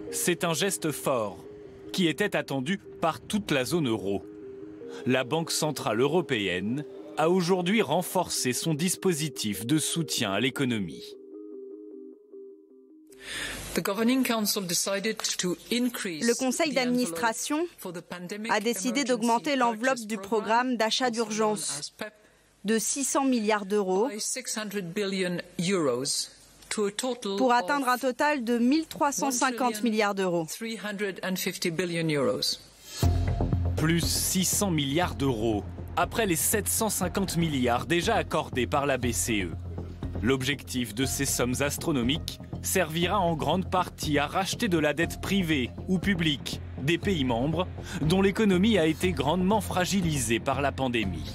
C'est un geste fort qui était attendu par toute la zone euro. La Banque centrale européenne a aujourd'hui renforcé son dispositif de soutien à l'économie. Le conseil d'administration a décidé d'augmenter l'enveloppe du programme d'achat d'urgence de 600 milliards d'euros pour atteindre un total de 1 350 milliards d'euros. Plus 600 milliards d'euros, après les 750 milliards déjà accordés par la BCE. L'objectif de ces sommes astronomiques servira en grande partie à racheter de la dette privée ou publique des pays membres dont l'économie a été grandement fragilisée par la pandémie.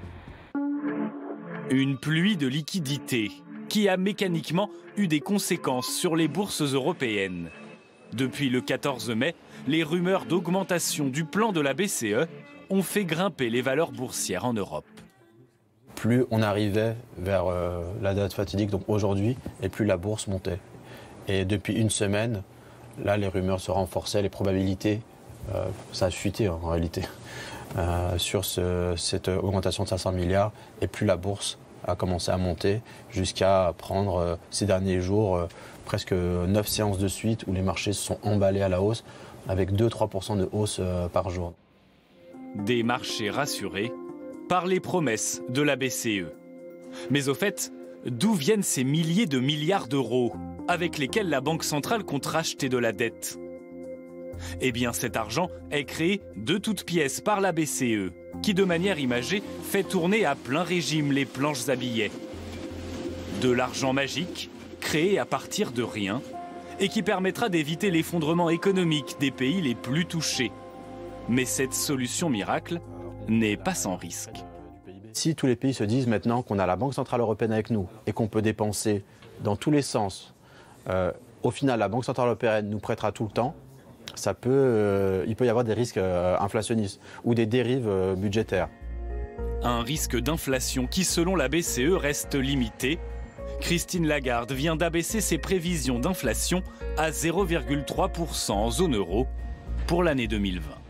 Une pluie de liquidités qui a mécaniquement eu des conséquences sur les bourses européennes. Depuis le 14 mai, les rumeurs d'augmentation du plan de la BCE ont fait grimper les valeurs boursières en Europe. Plus on arrivait vers la date fatidique, donc aujourd'hui, et plus la bourse montait. Et depuis une semaine, là, les rumeurs se renforçaient, les probabilités, ça a fuité en réalité, sur cette augmentation de 500 milliards. Et plus la bourse a commencé à monter jusqu'à prendre ces derniers jours presque 9 séances de suite où les marchés se sont emballés à la hausse avec 2-3% de hausse par jour. Des marchés rassurés par les promesses de la BCE. Mais au fait, d'où viennent ces milliers de milliards d'euros avec lesquels la Banque centrale compte racheter de la dette? Eh bien, cet argent est créé de toutes pièces par la BCE, qui de manière imagée fait tourner à plein régime les planches à billets. De l'argent magique, créé à partir de rien, et qui permettra d'éviter l'effondrement économique des pays les plus touchés. Mais cette solution miracle n'est pas sans risque. Si tous les pays se disent maintenant qu'on a la Banque centrale européenne avec nous et qu'on peut dépenser dans tous les sens, au final la Banque centrale européenne nous prêtera tout le temps, il peut y avoir des risques inflationnistes ou des dérives budgétaires. Un risque d'inflation qui, selon la BCE, reste limité. Christine Lagarde vient d'abaisser ses prévisions d'inflation à 0,3% en zone euro pour l'année 2020.